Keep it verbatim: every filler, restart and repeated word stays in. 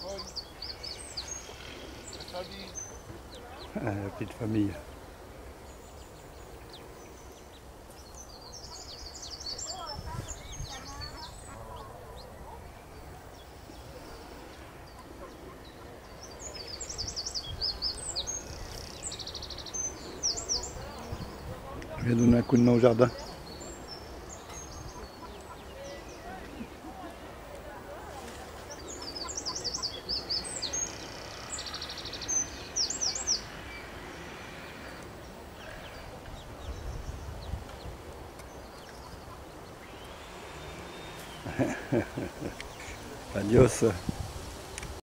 Ah, la petite famille. Je vais donner un coup de main au jardin. Adios.